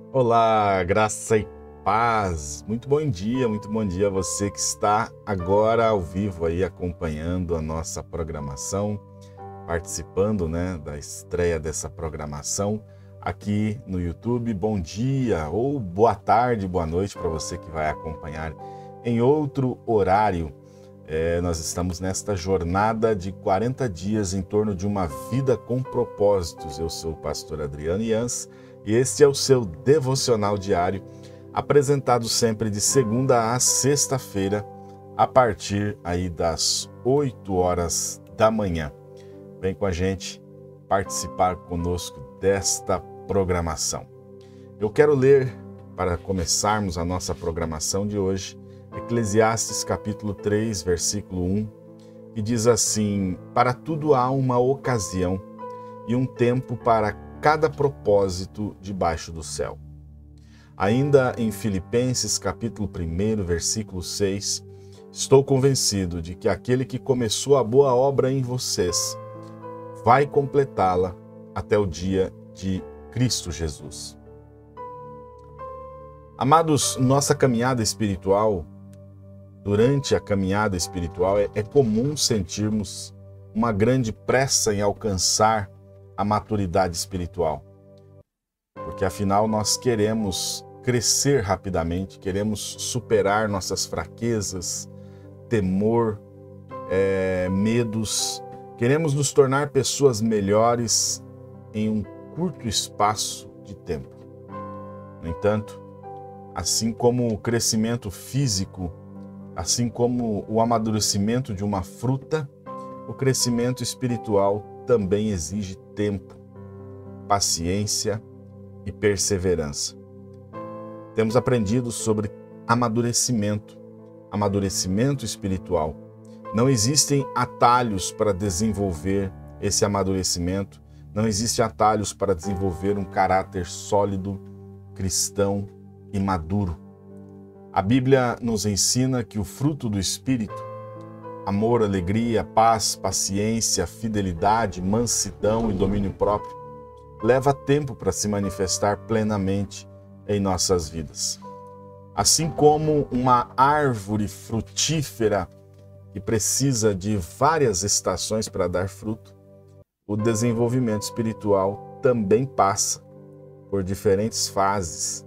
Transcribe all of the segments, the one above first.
Olá, graça e paz. Muito bom dia a você que está agora ao vivo aí acompanhando a nossa programação, participando, da estreia dessa programação aqui no YouTube. Bom dia ou boa tarde, boa noite para você que vai acompanhar em outro horário. Nós estamos nesta jornada de 40 dias em torno de uma vida com propósitos. Eu sou o pastor Adriano Yans e este é o seu devocional diário, apresentado sempre de segunda a sexta-feira, a partir aí das 8 horas da manhã. Vem com a gente participar conosco desta programação. Eu quero ler, para começarmos a nossa programação de hoje, Eclesiastes capítulo 3, versículo 1, que diz assim: para tudo há uma ocasião e um tempo para cada propósito debaixo do céu. Ainda em Filipenses capítulo 1, versículo 6, estou convencido de que aquele que começou a boa obra em vocês vai completá-la até o dia de Cristo Jesus. Amados, nossa caminhada espiritual, durante a caminhada espiritual, é comum sentirmos uma grande pressa em alcançar a maturidade espiritual. Porque afinal nós queremos crescer rapidamente, queremos superar nossas fraquezas, temor, medos, queremos nos tornar pessoas melhores em um curto espaço de tempo. No entanto, assim como o crescimento físico, assim como o amadurecimento de uma fruta, o crescimento espiritual também exige tempo, paciência e perseverança. Temos aprendido sobre amadurecimento espiritual. Não existem atalhos para desenvolver esse amadurecimento, não existem atalhos para desenvolver um caráter sólido, cristão e maduro. A Bíblia nos ensina que o fruto do Espírito, amor, alegria, paz, paciência, fidelidade, mansidão e domínio próprio, leva tempo para se manifestar plenamente em nossas vidas. Assim como uma árvore frutífera que precisa de várias estações para dar fruto, o desenvolvimento espiritual também passa por diferentes fases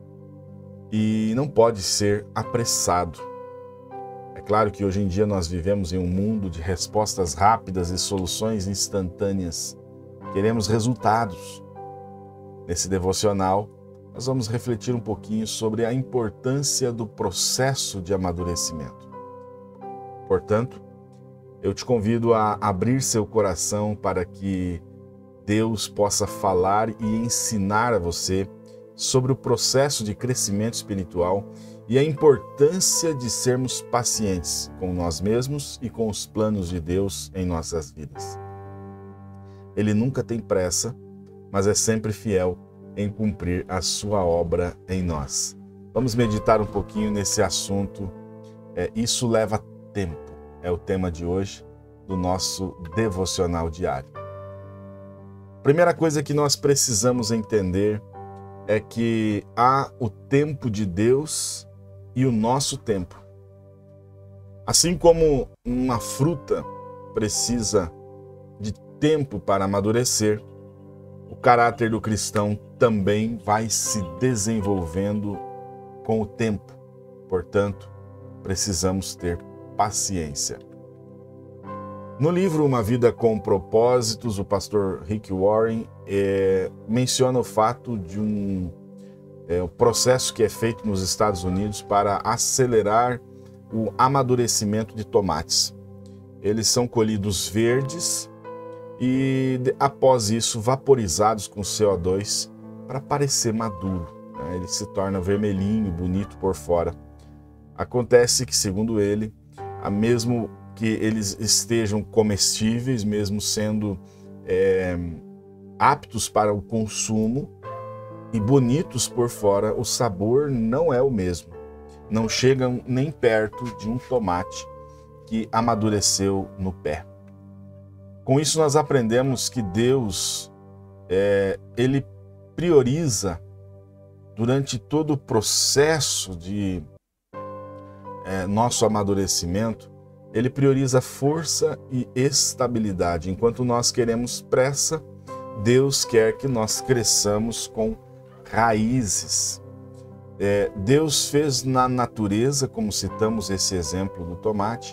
e não pode ser apressado. É claro que hoje em dia nós vivemos em um mundo de respostas rápidas e soluções instantâneas. Queremos resultados. Nesse devocional, nós vamos refletir um pouquinho sobre a importância do processo de amadurecimento. Portanto, eu te convido a abrir seu coração para que Deus possa falar e ensinar a você sobre o processo de crescimento espiritual e a importância de sermos pacientes com nós mesmos e com os planos de Deus em nossas vidas. Ele nunca tem pressa, mas é sempre fiel em cumprir a sua obra em nós. Vamos meditar um pouquinho nesse assunto. Isso leva tempo. É o tema de hoje do nosso devocional diário. Primeira coisa que nós precisamos entender é que há o tempo de Deus e o nosso tempo. Assim como uma fruta precisa de tempo para amadurecer, o caráter do cristão também vai se desenvolvendo com o tempo. Portanto, precisamos ter paciência. No livro Uma Vida com Propósitos, o pastor Rick Warren menciona o fato de um processo que é feito nos Estados Unidos para acelerar o amadurecimento de tomates. Eles são colhidos verdes e, após isso, vaporizados com CO2 para parecer maduro. Ele se torna vermelhinho, bonito por fora. Acontece que, segundo ele, mesmo que eles estejam comestíveis, mesmo sendo aptos para o consumo e bonitos por fora, o sabor não é o mesmo. Não chegam nem perto de um tomate que amadureceu no pé. Com isso nós aprendemos que Deus, Ele prioriza durante todo o processo de nosso amadurecimento, ele prioriza força e estabilidade. Enquanto nós queremos pressa, Deus quer que nós cresçamos com raízes. Deus fez na natureza, como citamos esse exemplo do tomate,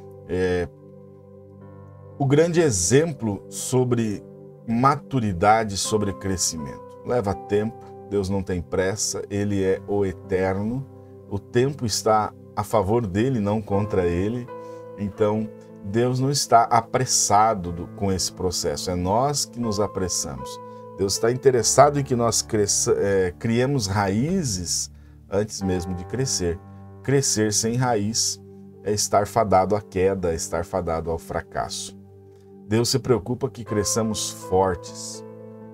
o grande exemplo sobre maturidade, sobre crescimento. Leva tempo, Deus não tem pressa, Ele é o eterno, o tempo está a favor dele, não contra ele. Então, Deus não está apressado com esse processo, é nós que nos apressamos. Deus está interessado em que nós criemos raízes antes mesmo de crescer. Crescer sem raiz é estar fadado à queda, é estar fadado ao fracasso. Deus se preocupa que cresçamos fortes.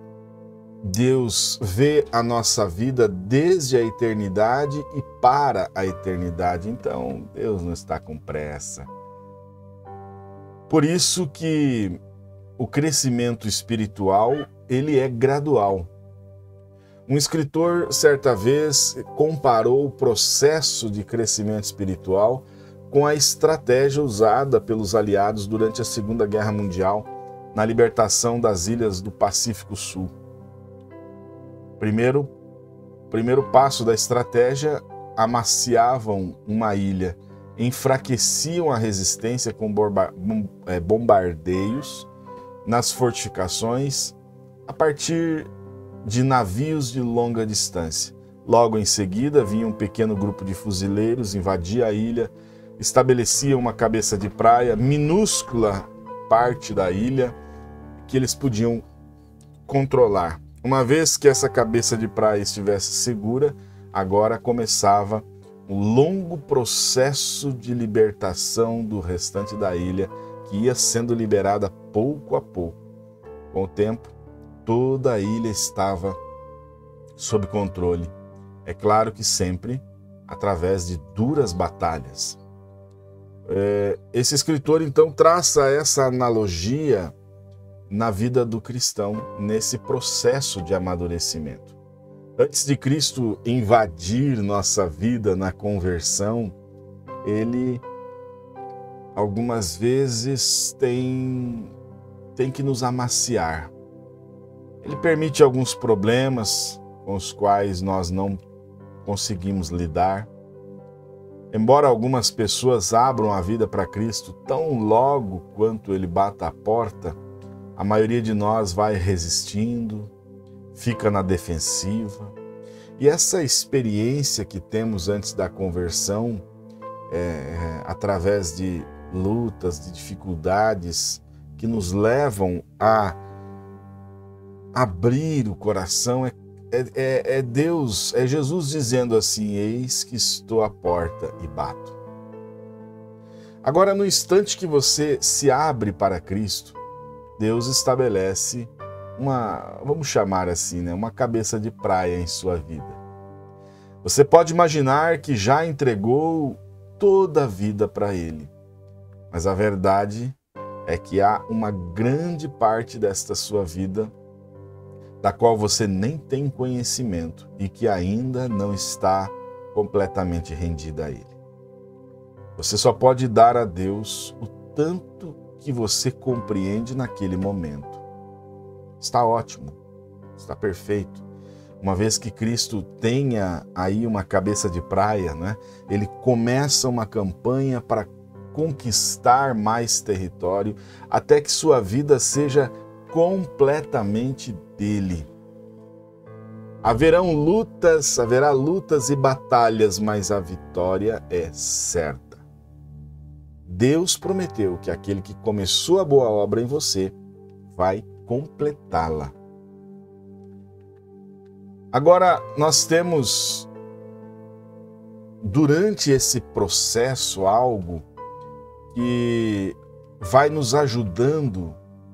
Deus vê a nossa vida desde a eternidade e para a eternidade. Então, Deus não está com pressa. Por isso que o crescimento espiritual, ele é gradual. Um escritor, certa vez, comparou o processo de crescimento espiritual com a estratégia usada pelos aliados durante a Segunda Guerra Mundial na libertação das ilhas do Pacífico Sul. Primeiro passo da estratégia, amaciavam uma ilha, enfraqueciam a resistência com bombardeios nas fortificações a partir de navios de longa distância. Logo em seguida, vinha um pequeno grupo de fuzileiros, invadia a ilha, estabelecia uma cabeça de praia, minúscula parte da ilha, que eles podiam controlar. Uma vez que essa cabeça de praia estivesse segura, agora começava um longo processo de libertação do restante da ilha, que ia sendo liberada pouco a pouco. Com o tempo, toda a ilha estava sob controle. É claro que sempre através de duras batalhas. Esse escritor, então, traça essa analogia na vida do cristão, nesse processo de amadurecimento. Antes de Cristo invadir nossa vida na conversão, ele algumas vezes tem que nos amaciar. Ele permite alguns problemas com os quais nós não conseguimos lidar. Embora algumas pessoas abram a vida para Cristo tão logo quanto ele bata a porta, a maioria de nós vai resistindo, fica na defensiva. E essa experiência que temos antes da conversão, através de lutas, de dificuldades que nos levam a abrir o coração, é Deus, é Jesus dizendo assim: eis que estou à porta e bato. Agora, no instante que você se abre para Cristo, Deus estabelece vamos chamar assim, uma cabeça de praia em sua vida. Você pode imaginar que já entregou toda a vida para Ele, mas a verdade é que há uma grande parte desta sua vida da qual você nem tem conhecimento e que ainda não está completamente rendida a Ele. Você só pode dar a Deus o tanto que você compreende naquele momento. Está ótimo, está perfeito. Uma vez que Cristo tenha aí uma cabeça de praia, ele começa uma campanha para conquistar mais território, até que sua vida seja completamente dele. Haverá lutas e batalhas, mas a vitória é certa. Deus prometeu que aquele que começou a boa obra em você vai completá-la. Agora, nós temos, durante esse processo, algo que vai nos ajudando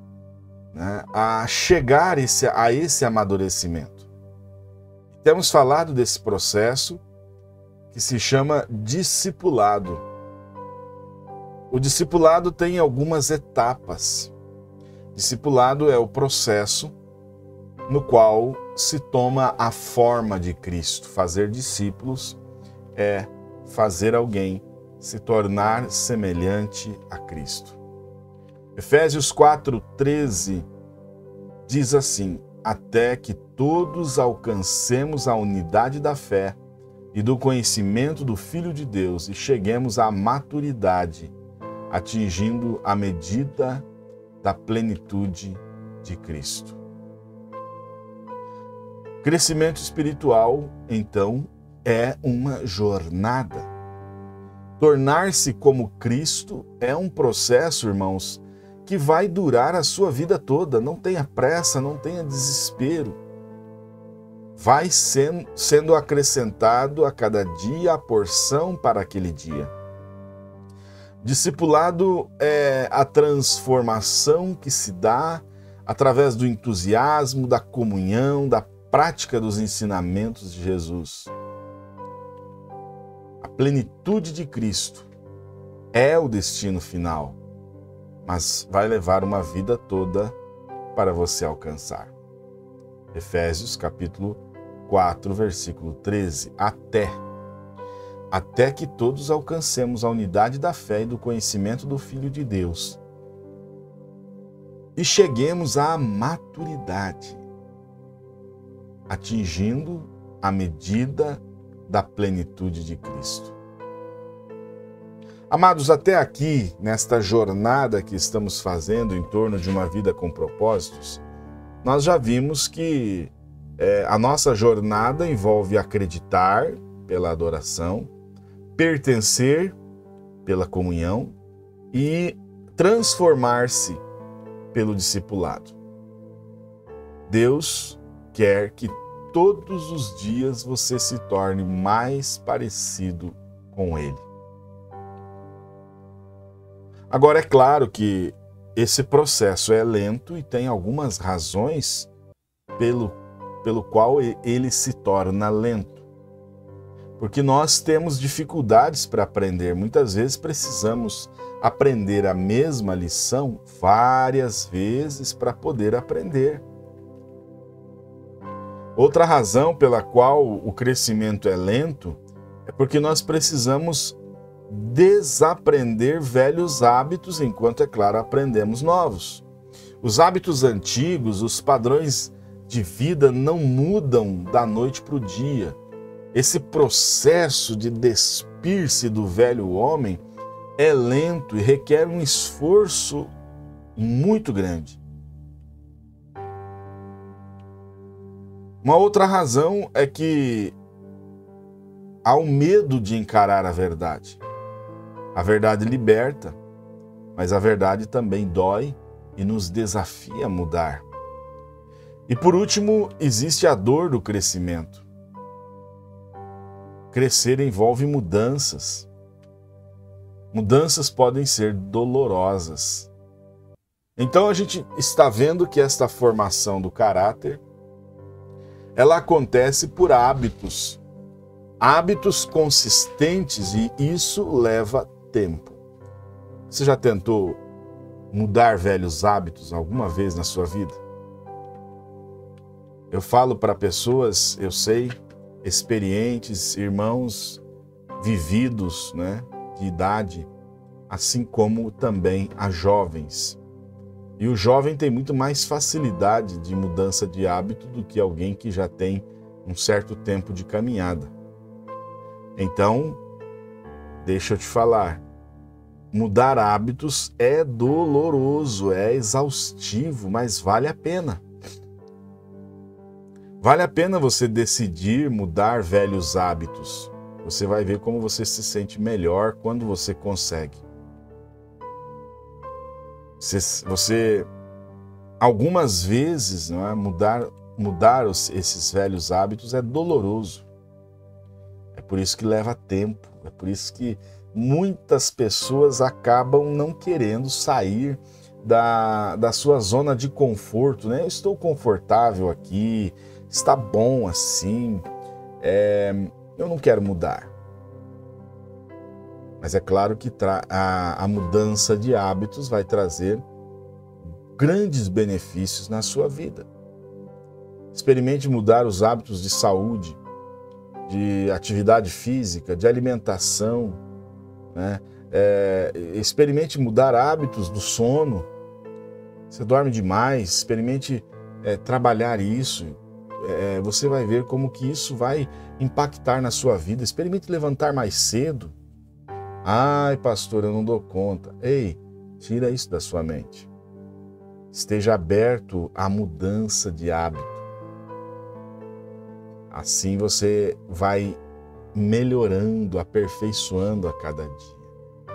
a chegar a esse amadurecimento. Temos falado desse processo que se chama discipulado. O discipulado tem algumas etapas. Discipulado é o processo no qual se toma a forma de Cristo. Fazer discípulos é fazer alguém se tornar semelhante a Cristo. Efésios 4:13 diz assim: até que todos alcancemos a unidade da fé e do conhecimento do Filho de Deus e cheguemos à maturidade, atingindo a medida da plenitude de Cristo. Crescimento espiritual, então, é uma jornada. Tornar-se como Cristo é um processo, irmãos, que vai durar a sua vida toda. Não tenha pressa, não tenha desespero. Vai sendo acrescentado a cada dia a porção para aquele dia. Discipulado é a transformação que se dá através do entusiasmo, da comunhão, da prática dos ensinamentos de Jesus. A plenitude de Cristo é o destino final, mas vai levar uma vida toda para você alcançar. Efésios capítulo 4, versículo 13. Até que todos alcancemos a unidade da fé e do conhecimento do Filho de Deus e cheguemos à maturidade, atingindo a medida da plenitude de Cristo. Amados, até aqui, nesta jornada que estamos fazendo em torno de uma vida com propósitos, nós já vimos que a nossa jornada envolve acreditar pela adoração, pertencer pela comunhão e transformar-se pelo discipulado. Deus quer que todos os dias você se torne mais parecido com Ele. Agora, é claro que processo é lento e tem algumas razões pelo qual ele se torna lento. Porque nós temos dificuldades para aprender. Muitas vezes precisamos aprender a mesma lição várias vezes para poder aprender. Outra razão pela qual o crescimento é lento é porque nós precisamos desaprender velhos hábitos enquanto, é claro, aprendemos novos. Os hábitos antigos, os padrões de vida não mudam da noite para o dia. Esse processo de despir-se do velho homem é lento e requer um esforço muito grande. Uma outra razão é que há o medo de encarar a verdade. A verdade liberta, mas a verdade também dói e nos desafia a mudar. E por último, existe a dor do crescimento. Crescer envolve mudanças. Mudanças podem ser dolorosas. Então a gente está vendo que esta formação do caráter, ela acontece por hábitos. Hábitos consistentes, e isso leva tempo. Você já tentou mudar velhos hábitos alguma vez na sua vida? Eu falo para pessoas, eu sei, experientes, irmãos vividos, de idade, assim como também a jovens. E o jovem tem muito mais facilidade de mudança de hábito do que alguém que já tem um certo tempo de caminhada. Então, deixa eu te falar, mudar hábitos é doloroso, é exaustivo, mas vale a pena. Vale a pena você decidir mudar velhos hábitos. Você vai ver como você se sente melhor quando você consegue. Você algumas vezes, mudar esses velhos hábitos é doloroso. É por isso que leva tempo. É por isso que muitas pessoas acabam não querendo sair da sua zona de conforto. Eu estou confortável aqui, está bom assim, eu não quero mudar. Mas é claro que a mudança de hábitos vai trazer grandes benefícios na sua vida. Experimente mudar os hábitos de saúde, de atividade física, de alimentação, né? Experimente mudar hábitos do sono. Você dorme demais, experimente trabalhar isso. Você vai ver como que isso vai impactar na sua vida. Experimente levantar mais cedo. Ai, pastor, eu não dou conta. Ei, tira isso da sua mente. Esteja aberto à mudança de hábito. Assim você vai melhorando, aperfeiçoando a cada dia.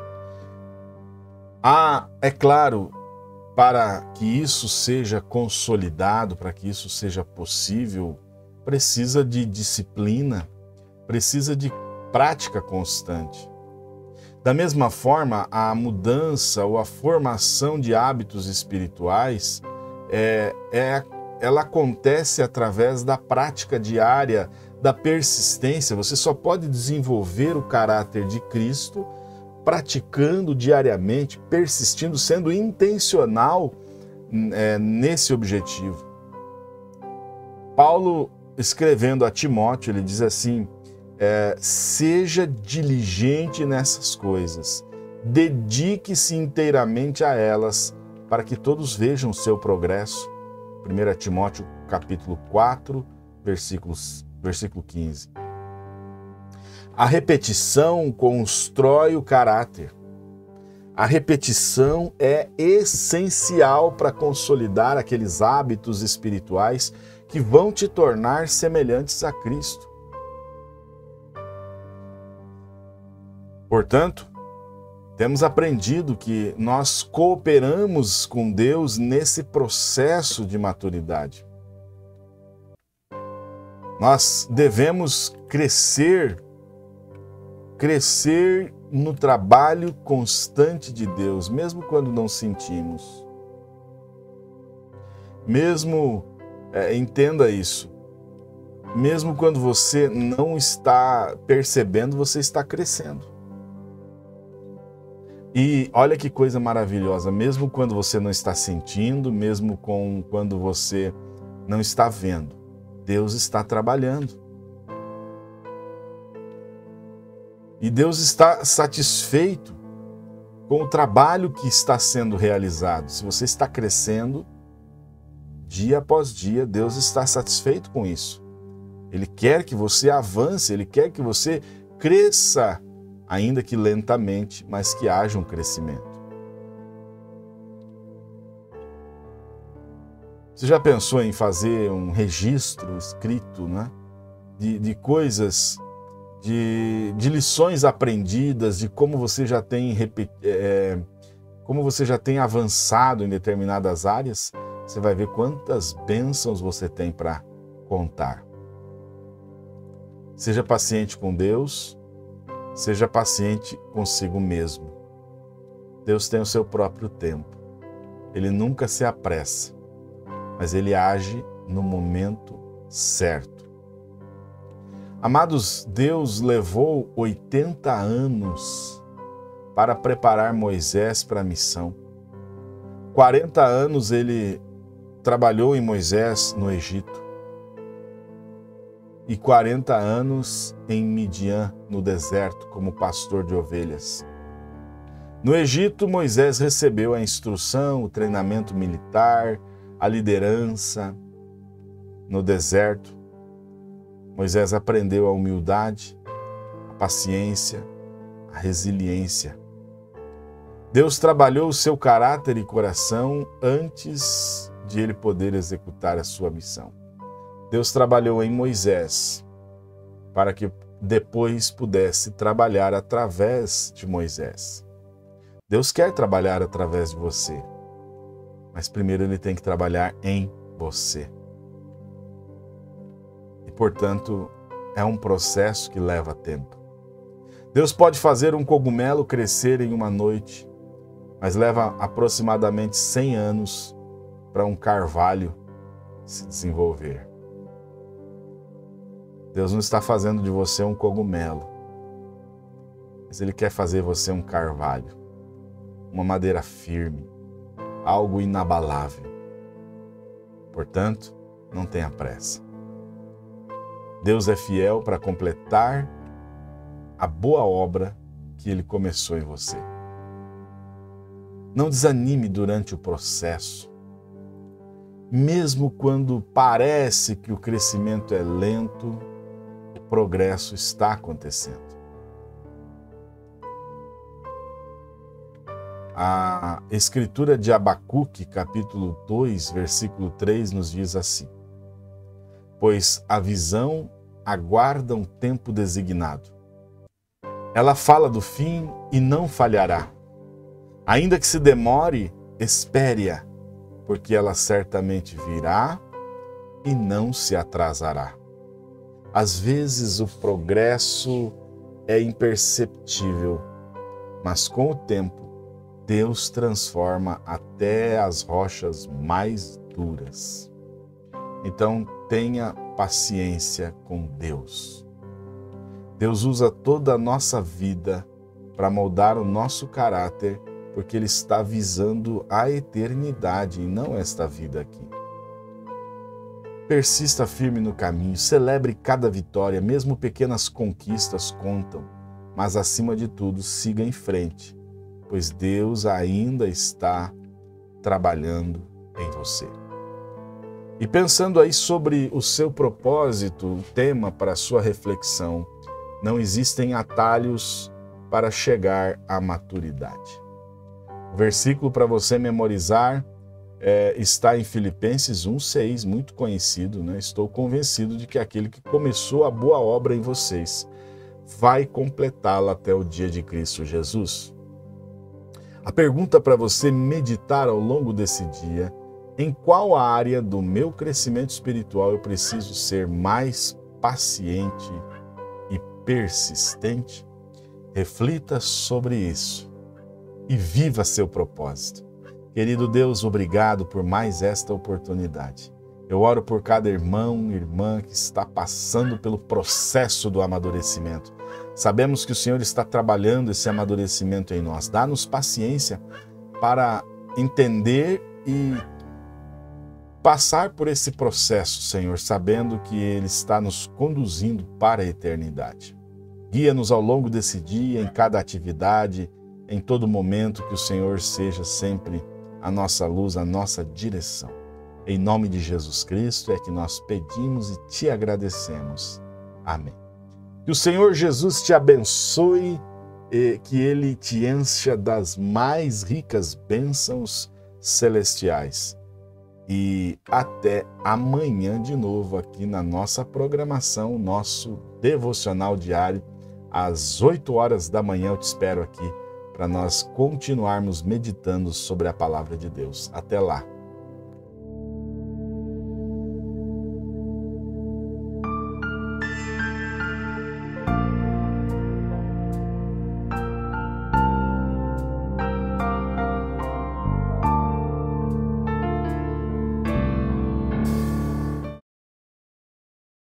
É claro, para que isso seja consolidado, para que isso seja possível, precisa de disciplina, precisa de prática constante. Da mesma forma, a mudança ou a formação de hábitos espirituais ela acontece através da prática diária, da persistência. Você só pode desenvolver o caráter de Cristo praticando diariamente, persistindo, sendo intencional nesse objetivo. Paulo, escrevendo a Timóteo, ele diz assim: seja diligente nessas coisas, dedique-se inteiramente a elas, para que todos vejam o seu progresso. 1 Timóteo capítulo 4, versículo 15. A repetição constrói o caráter. A repetição é essencial para consolidar aqueles hábitos espirituais que vão te tornar semelhantes a Cristo. Portanto, temos aprendido que nós cooperamos com Deus nesse processo de maturidade. Nós devemos crescer no trabalho constante de Deus, mesmo quando não sentimos. Entenda isso, mesmo quando você não está percebendo, você está crescendo. E olha que coisa maravilhosa, mesmo quando você não está sentindo, mesmo quando você não está vendo, Deus está trabalhando. E Deus está satisfeito com o trabalho que está sendo realizado. Se você está crescendo, dia após dia, Deus está satisfeito com isso. Ele quer que você avance, Ele quer que você cresça, ainda que lentamente, mas que haja um crescimento. Você já pensou em fazer um registro escrito, né? de coisas, de lições aprendidas, de como você já tem avançado em determinadas áreas? Você vai ver quantas bênçãos você tem para contar. Seja paciente com Deus, seja paciente consigo mesmo. Deus tem o seu próprio tempo. Ele nunca se apressa, mas Ele age no momento certo. Amados, Deus levou 80 anos para preparar Moisés para a missão. 40 anos Ele trabalhou em Moisés no Egito. E 40 anos em Midian, no deserto, como pastor de ovelhas. No Egito, Moisés recebeu a instrução, o treinamento militar, a liderança. No deserto, Moisés aprendeu a humildade, a paciência, a resiliência. Deus trabalhou o seu caráter e coração antes de ele poder executar a sua missão. Deus trabalhou em Moisés para que depois pudesse trabalhar através de Moisés. Deus quer trabalhar através de você, mas primeiro Ele tem que trabalhar em você. E, portanto, é um processo que leva tempo. Deus pode fazer um cogumelo crescer em uma noite, mas leva aproximadamente 100 anos para um carvalho se desenvolver. Deus não está fazendo de você um cogumelo, mas Ele quer fazer você um carvalho, uma madeira firme, algo inabalável. Portanto, não tenha pressa. Deus é fiel para completar a boa obra que Ele começou em você. Não desanime durante o processo. Mesmo quando parece que o crescimento é lento, o progresso está acontecendo. A Escritura de Abacuque, capítulo 2, versículo 3, nos diz assim: pois a visão aguarda um tempo designado. Ela fala do fim e não falhará. Ainda que se demore, espere-a, porque ela certamente virá e não se atrasará. Às vezes o progresso é imperceptível, mas com o tempo, Deus transforma até as rochas mais duras. Então, tenha paciência com Deus. Deus usa toda a nossa vida para moldar o nosso caráter, porque Ele está visando a eternidade e não esta vida aqui. Persista firme no caminho, celebre cada vitória, mesmo pequenas conquistas contam, mas acima de tudo, siga em frente, pois Deus ainda está trabalhando em você. E pensando aí sobre o seu propósito, o tema para a sua reflexão, não existem atalhos para chegar à maturidade. O versículo para você memorizar está em Filipenses 1,6, muito conhecido, né? Estou convencido de que aquele que começou a boa obra em vocês vai completá-la até o dia de Cristo Jesus. A pergunta para você meditar ao longo desse dia: em qual área do meu crescimento espiritual eu preciso ser mais paciente e persistente? Reflita sobre isso e viva seu propósito. Querido Deus, obrigado por mais esta oportunidade. Eu oro por cada irmão e irmã que está passando pelo processo do amadurecimento. Sabemos que o Senhor está trabalhando esse amadurecimento em nós. Dá-nos paciência para entender e passar por esse processo, Senhor, sabendo que Ele está nos conduzindo para a eternidade. Guia-nos ao longo desse dia, em cada atividade, em todo momento, que o Senhor seja sempre a nossa luz, a nossa direção. Em nome de Jesus Cristo é que nós pedimos e te agradecemos. Amém. Que o Senhor Jesus te abençoe e que Ele te encha das mais ricas bênçãos celestiais. E até amanhã de novo aqui na nossa programação, nosso devocional diário, às 8 horas da manhã eu te espero aqui para nós continuarmos meditando sobre a palavra de Deus. Até lá.